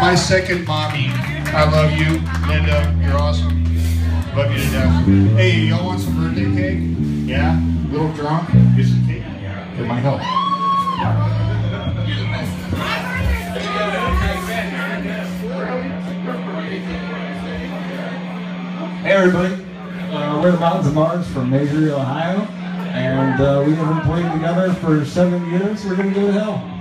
my second mommy. I love you, Linda. You're awesome. Love you to death. Hey, y'all want some birthday cake? Yeah? A little drunk? Get some cake? Yeah. It might help. Hey everybody, we're the Mountains of Mars from Majory, Ohio, and we have been playing together for 7 years. We're going to go to hell.